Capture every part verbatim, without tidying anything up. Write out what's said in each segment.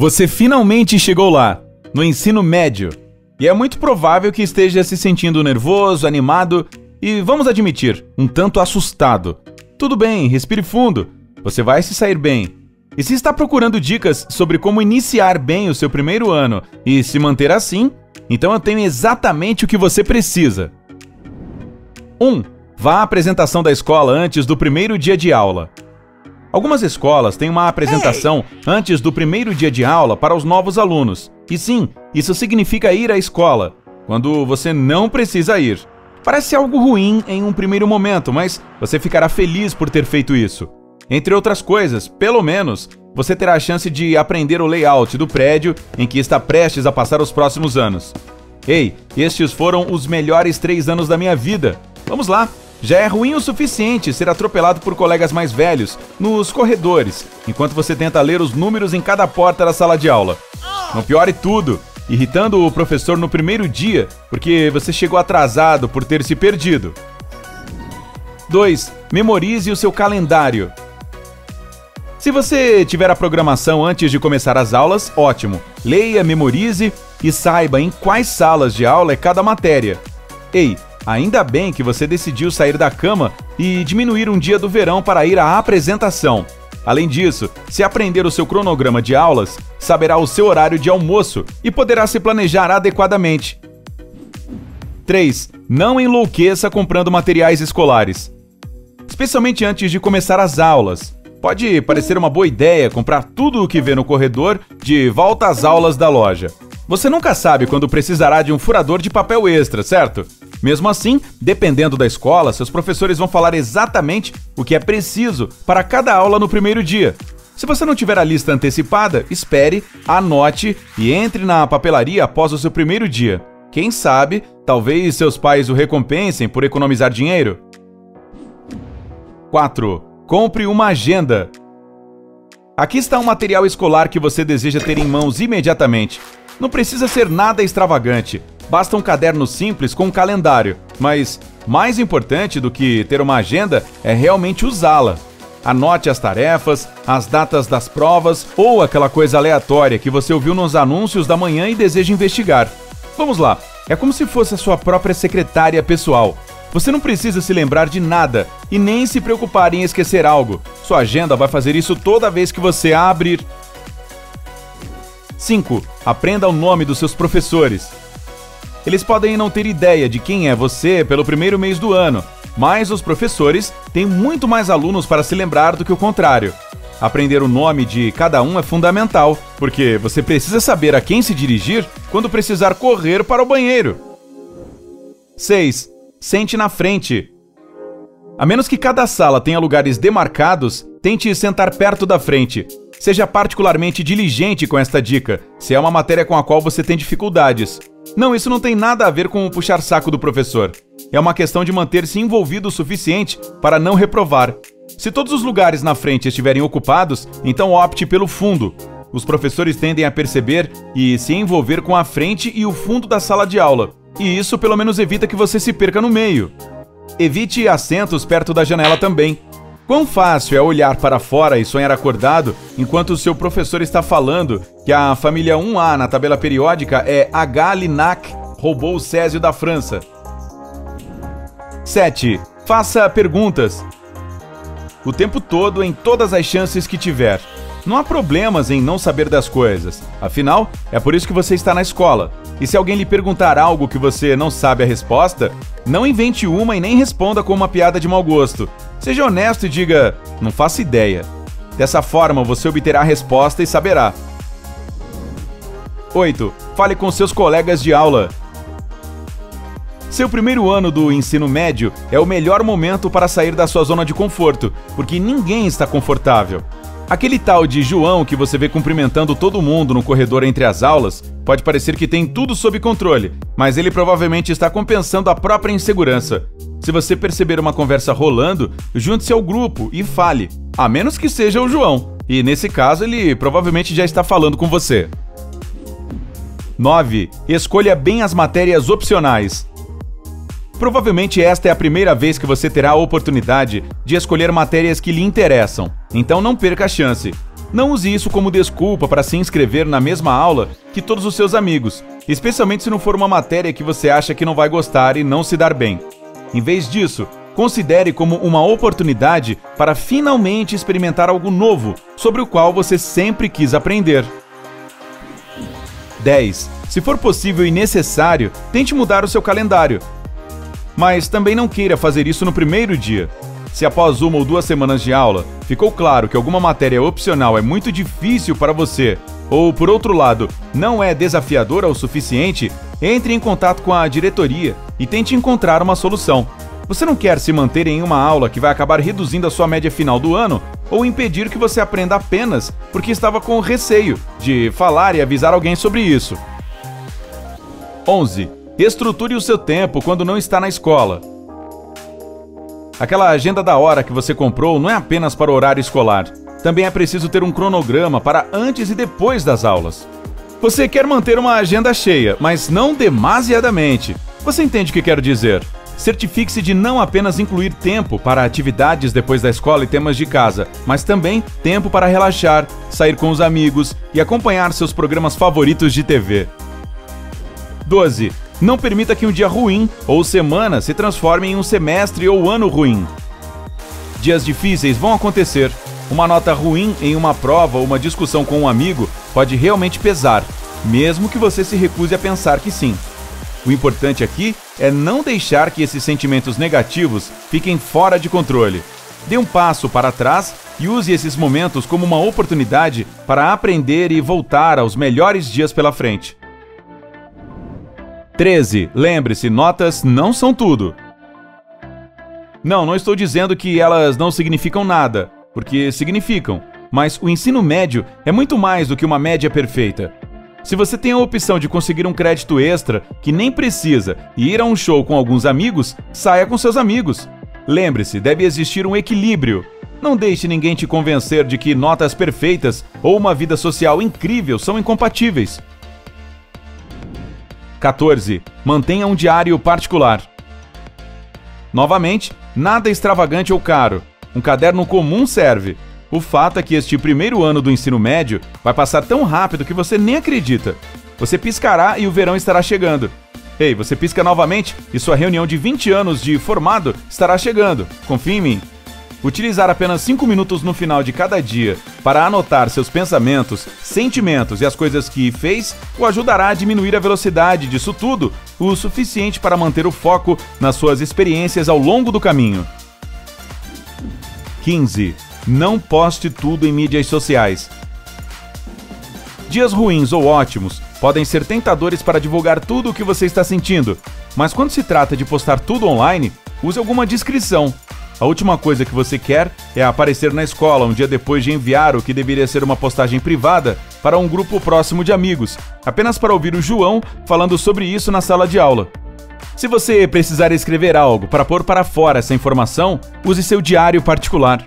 Você finalmente chegou lá, no ensino médio. E é muito provável que esteja se sentindo nervoso, animado e, vamos admitir, um tanto assustado. Tudo bem, respire fundo. Você vai se sair bem. E se está procurando dicas sobre como iniciar bem o seu primeiro ano e se manter assim, então eu tenho exatamente o que você precisa. um. Vá à apresentação da escola antes do primeiro dia de aula. Algumas escolas têm uma apresentação antes do primeiro dia de aula para os novos alunos. E sim, isso significa ir à escola, quando você não precisa ir. Parece algo ruim em um primeiro momento, mas você ficará feliz por ter feito isso. Entre outras coisas, pelo menos, você terá a chance de aprender o layout do prédio em que está prestes a passar os próximos anos. Ei, estes foram os melhores três anos da minha vida. Vamos lá! Já é ruim o suficiente ser atropelado por colegas mais velhos nos corredores, enquanto você tenta ler os números em cada porta da sala de aula. Não piore tudo, irritando o professor no primeiro dia, porque você chegou atrasado por ter se perdido. dois. Memorize o seu calendário. Se você tiver a programação antes de começar as aulas, ótimo. Leia, memorize e saiba em quais salas de aula é cada matéria. Ei, ainda bem que você decidiu sair da cama e diminuir um dia do verão para ir à apresentação. Além disso, se aprender o seu cronograma de aulas, saberá o seu horário de almoço e poderá se planejar adequadamente. três. Não enlouqueça comprando materiais escolares. Especialmente antes de começar as aulas. Pode parecer uma boa ideia comprar tudo o que vê no corredor de volta às aulas da loja. Você nunca sabe quando precisará de um furador de papel extra, certo? Mesmo assim, dependendo da escola, seus professores vão falar exatamente o que é preciso para cada aula no primeiro dia. Se você não tiver a lista antecipada, espere, anote e entre na papelaria após o seu primeiro dia. Quem sabe, talvez seus pais o recompensem por economizar dinheiro. quatro. Compre uma agenda. Aqui está um material escolar que você deseja ter em mãos imediatamente. Não precisa ser nada extravagante. Basta um caderno simples com um calendário, mas mais importante do que ter uma agenda é realmente usá-la. Anote as tarefas, as datas das provas ou aquela coisa aleatória que você ouviu nos anúncios da manhã e deseja investigar. Vamos lá, é como se fosse a sua própria secretária pessoal. Você não precisa se lembrar de nada e nem se preocupar em esquecer algo. Sua agenda vai fazer isso toda vez que você a abrir. cinco. Aprenda o nome dos seus professores. Eles podem não ter ideia de quem é você pelo primeiro mês do ano, mas os professores têm muito mais alunos para se lembrar do que o contrário. Aprender o nome de cada um é fundamental, porque você precisa saber a quem se dirigir quando precisar correr para o banheiro. seis. Sente na frente. A menos que cada sala tenha lugares demarcados, tente sentar perto da frente. Seja particularmente diligente com esta dica, se é uma matéria com a qual você tem dificuldades. Não, isso não tem nada a ver com o puxar-saco do professor. É uma questão de manter-se envolvido o suficiente para não reprovar. Se todos os lugares na frente estiverem ocupados, então opte pelo fundo. Os professores tendem a perceber e se envolver com a frente e o fundo da sala de aula. E isso pelo menos evita que você se perca no meio. Evite assentos perto da janela também. Quão fácil é olhar para fora e sonhar acordado enquanto o seu professor está falando que a família um A na tabela periódica é H. Linac, roubou o Césio da França. sete. Faça perguntas. O tempo todo, em todas as chances que tiver. Não há problemas em não saber das coisas. Afinal, é por isso que você está na escola. E se alguém lhe perguntar algo que você não sabe a resposta, não invente uma e nem responda com uma piada de mau gosto. Seja honesto e diga, não faço ideia. Dessa forma, você obterá a resposta e saberá. oito. Fale com seus colegas de aula. Seu primeiro ano do ensino médio é o melhor momento para sair da sua zona de conforto, porque ninguém está confortável. Aquele tal de João que você vê cumprimentando todo mundo no corredor entre as aulas pode parecer que tem tudo sob controle, mas ele provavelmente está compensando a própria insegurança. Se você perceber uma conversa rolando, junte-se ao grupo e fale, a menos que seja o João, e nesse caso ele provavelmente já está falando com você. nove. Escolha bem as matérias opcionais. Provavelmente esta é a primeira vez que você terá a oportunidade de escolher matérias que lhe interessam, então não perca a chance. Não use isso como desculpa para se inscrever na mesma aula que todos os seus amigos, especialmente se não for uma matéria que você acha que não vai gostar e não se dar bem. Em vez disso, considere como uma oportunidade para finalmente experimentar algo novo, sobre o qual você sempre quis aprender. dez. Se for possível e necessário, tente mudar o seu calendário. Mas também não queira fazer isso no primeiro dia. Se após uma ou duas semanas de aula, ficou claro que alguma matéria opcional é muito difícil para você, ou, por outro lado, não é desafiadora o suficiente, entre em contato com a diretoria e tente encontrar uma solução. Você não quer se manter em uma aula que vai acabar reduzindo a sua média final do ano ou impedir que você aprenda apenas porque estava com receio de falar e avisar alguém sobre isso. onze. Estruture o seu tempo quando não está na escola. Aquela agenda da hora que você comprou não é apenas para o horário escolar. Também é preciso ter um cronograma para antes e depois das aulas. Você quer manter uma agenda cheia, mas não demasiadamente. Você entende o que quero dizer? Certifique-se de não apenas incluir tempo para atividades depois da escola e temas de casa, mas também tempo para relaxar, sair com os amigos e acompanhar seus programas favoritos de T V. doze. Não permita que um dia ruim ou semana se transforme em um semestre ou ano ruim. Dias difíceis vão acontecer. Uma nota ruim em uma prova ou uma discussão com um amigo pode realmente pesar, mesmo que você se recuse a pensar que sim. O importante aqui é não deixar que esses sentimentos negativos fiquem fora de controle. Dê um passo para trás e use esses momentos como uma oportunidade para aprender e voltar aos melhores dias pela frente. treze. Lembre-se, notas não são tudo. Não, não estou dizendo que elas não significam nada, porque significam, mas o ensino médio é muito mais do que uma média perfeita. Se você tem a opção de conseguir um crédito extra que nem precisa e ir a um show com alguns amigos, saia com seus amigos. Lembre-se, deve existir um equilíbrio. Não deixe ninguém te convencer de que notas perfeitas ou uma vida social incrível são incompatíveis. quatorze. Mantenha um diário particular. Novamente, nada extravagante ou caro. Um caderno comum serve. O fato é que este primeiro ano do ensino médio vai passar tão rápido que você nem acredita. Você piscará e o verão estará chegando. Ei, você pisca novamente e sua reunião de vinte anos de formado estará chegando. Confie em mim. Utilizar apenas cinco minutos no final de cada dia para anotar seus pensamentos, sentimentos e as coisas que fez o ajudará a diminuir a velocidade disso tudo o suficiente para manter o foco nas suas experiências ao longo do caminho. quinze. Não poste tudo em mídias sociais. Dias ruins ou ótimos podem ser tentadores para divulgar tudo o que você está sentindo, mas quando se trata de postar tudo online, use alguma discrição. A última coisa que você quer é aparecer na escola um dia depois de enviar o que deveria ser uma postagem privada para um grupo próximo de amigos, apenas para ouvir o João falando sobre isso na sala de aula. Se você precisar escrever algo para pôr para fora essa informação, use seu diário particular.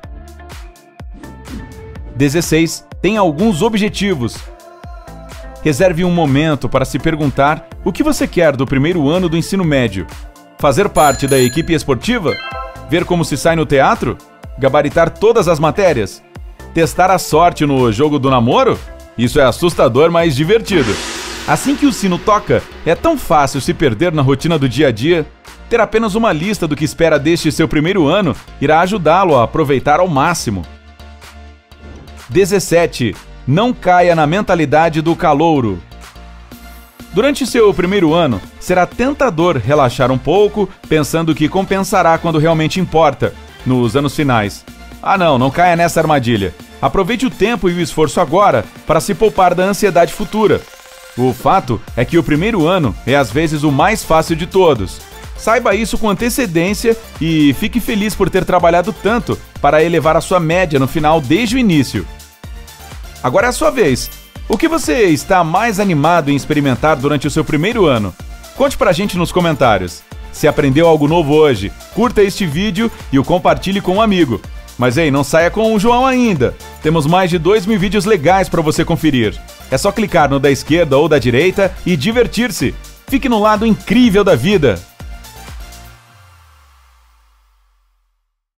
dezesseis. Tenha alguns objetivos. Reserve um momento para se perguntar o que você quer do primeiro ano do ensino médio. Fazer parte da equipe esportiva? Ver como se sai no teatro? Gabaritar todas as matérias? Testar a sorte no jogo do namoro? Isso é assustador, mas divertido. Assim que o sino toca, é tão fácil se perder na rotina do dia a dia. Ter apenas uma lista do que espera deste seu primeiro ano irá ajudá-lo a aproveitar ao máximo. dezessete. Não caia na mentalidade do calouro. Durante seu primeiro ano, será tentador relaxar um pouco, pensando que compensará quando realmente importa, nos anos finais. Ah não, não caia nessa armadilha. Aproveite o tempo e o esforço agora para se poupar da ansiedade futura. O fato é que o primeiro ano é às vezes o mais fácil de todos. Saiba isso com antecedência e fique feliz por ter trabalhado tanto para elevar a sua média no final desde o início. Agora é a sua vez. O que você está mais animado em experimentar durante o seu primeiro ano? Conte pra gente nos comentários. Se aprendeu algo novo hoje, curta este vídeo e o compartilhe com um amigo. Mas ei, não saia com o João ainda. Temos mais de dois mil vídeos legais para você conferir. É só clicar no da esquerda ou da direita e divertir-se. Fique no lado incrível da vida.